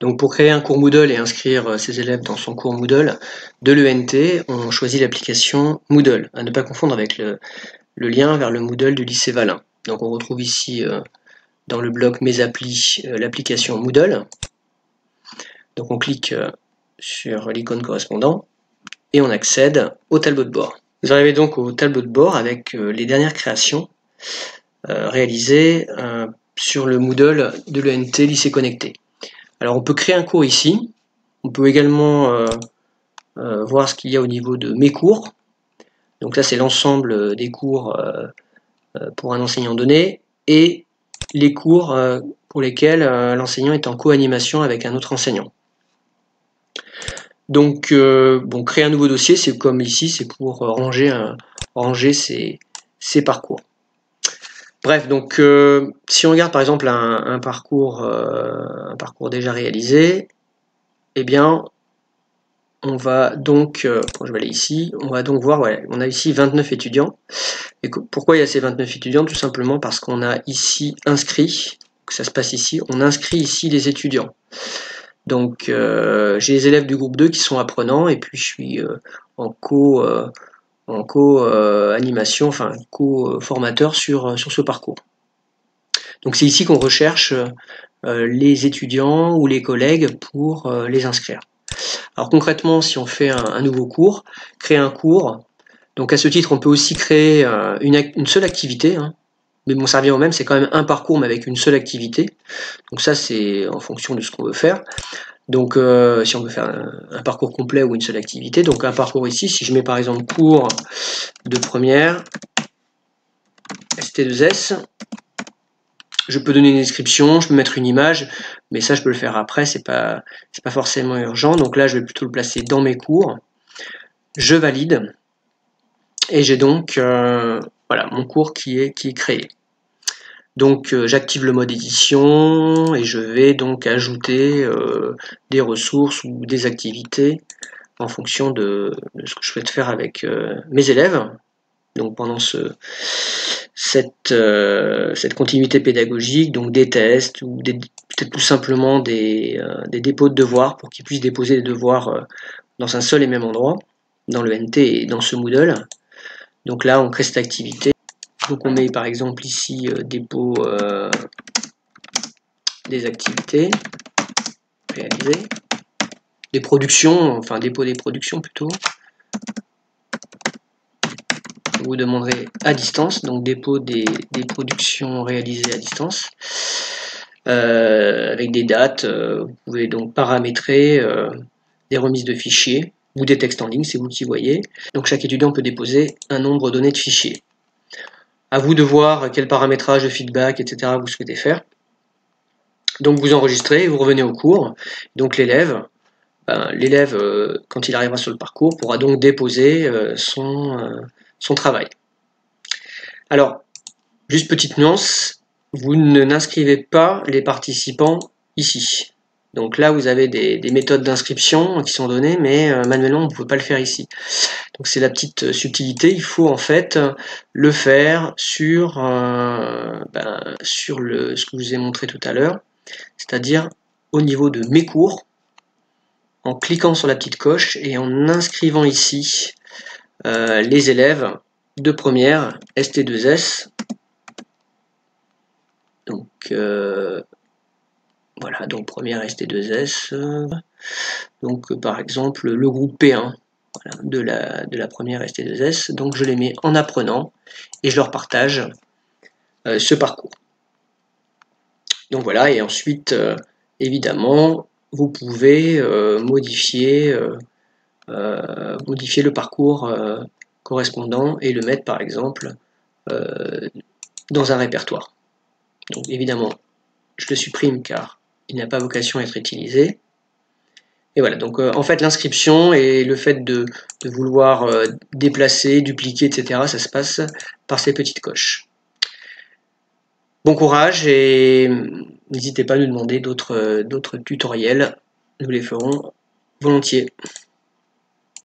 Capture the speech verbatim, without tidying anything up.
Donc pour créer un cours Moodle et inscrire ses élèves dans son cours Moodle de l'E N T, on choisit l'application Moodle, à ne pas confondre avec le, le lien vers le Moodle du lycée Valin. Donc on retrouve ici euh, dans le bloc Mes applis euh, l'application Moodle. Donc on clique euh, sur l'icône correspondant et on accède au tableau de bord. Vous arrivez donc au tableau de bord avec euh, les dernières créations euh, réalisées euh, sur le Moodle de l'E N T Lycée Connecté. Alors on peut créer un cours ici, on peut également euh, euh, voir ce qu'il y a au niveau de mes cours. Donc là c'est l'ensemble des cours euh, pour un enseignant donné et les cours euh, pour lesquels euh, l'enseignant est en co-animation avec un autre enseignant. Donc euh, bon, créer un nouveau dossier, c'est comme ici, c'est pour ranger, un, ranger ses, ses parcours. Bref, donc euh, si on regarde par exemple un, un, parcours, euh, un parcours déjà réalisé, eh bien, on va donc, euh, quand je vais aller ici, on va donc voir, ouais, on a ici vingt-neuf étudiants. Et pourquoi il y a ces vingt-neuf étudiants? Tout simplement parce qu'on a ici inscrit, ça se passe ici, on inscrit ici les étudiants. Donc euh, j'ai les élèves du groupe deux qui sont apprenants, et puis je suis euh, en co, euh, en co euh, animation, enfin co-formateur sur, sur ce parcours. Donc c'est ici qu'on recherche euh, les étudiants ou les collègues pour euh, les inscrire. Alors concrètement, si on fait un, un nouveau cours, créer un cours, donc à ce titre on peut aussi créer euh, une, une seule activité, hein, mais bon, ça revient au même, c'est quand même un parcours mais avec une seule activité. Donc ça c'est en fonction de ce qu'on veut faire. Donc euh, si on veut faire un, un parcours complet ou une seule activité, donc un parcours ici, si je mets par exemple cours de première, S T deux S, je peux donner une description, je peux mettre une image, mais ça je peux le faire après, c'est pas, c'est pas forcément urgent. Donc là je vais plutôt le placer dans mes cours, je valide, et j'ai donc euh, voilà, mon cours qui est, qui est créé. Donc euh, j'active le mode édition et je vais donc ajouter euh, des ressources ou des activités en fonction de, de ce que je souhaite faire avec euh, mes élèves. Donc pendant ce, cette, euh, cette continuité pédagogique, donc des tests ou peut-être tout simplement des, euh, des dépôts de devoirs pour qu'ils puissent déposer des devoirs euh, dans un seul et même endroit, dans le N T et dans ce Moodle. Donc là on crée cette activité. Donc on met par exemple ici euh, dépôt euh, des activités réalisées, des productions, enfin dépôt des productions plutôt. Vous demanderez à distance, donc dépôt des, des productions réalisées à distance, euh, avec des dates. Euh, vous pouvez donc paramétrer euh, des remises de fichiers ou des textes en ligne, c'est vous qui voyez. Donc chaque étudiant peut déposer un nombre donné de fichiers. À vous de voir quel paramétrage de feedback, et cetera vous souhaitez faire. Donc vous enregistrez, vous revenez au cours. Donc l'élève, ben, l'élève euh, quand il arrivera sur le parcours, pourra donc déposer euh, son, euh, son travail. Alors, juste petite nuance, vous ne n'inscrivez pas les participants ici. Donc là, vous avez des, des méthodes d'inscription qui sont données, mais euh, manuellement, on ne peut pas le faire ici. Donc c'est la petite subtilité, il faut en fait le faire sur, euh, ben, sur le, ce que je vous ai montré tout à l'heure, c'est-à-dire au niveau de mes cours, en cliquant sur la petite coche et en inscrivant ici euh, les élèves de première S T deux S. Donc euh, voilà, donc première S T deux S. Euh, donc euh, par exemple le groupe P un voilà, de, la, de la première S T deux S. Donc je les mets en apprenant et je leur partage euh, ce parcours. Donc voilà, et ensuite euh, évidemment vous pouvez euh, modifier, euh, euh, modifier le parcours euh, correspondant et le mettre par exemple euh, dans un répertoire. Donc évidemment je le supprime car il n'a pas vocation à être utilisé. Et voilà, donc euh, en fait l'inscription et le fait de, de vouloir euh, déplacer, dupliquer, et cetera, ça se passe par ces petites coches. Bon courage et n'hésitez pas à nous demander d'autres d'autres tutoriels, nous les ferons volontiers.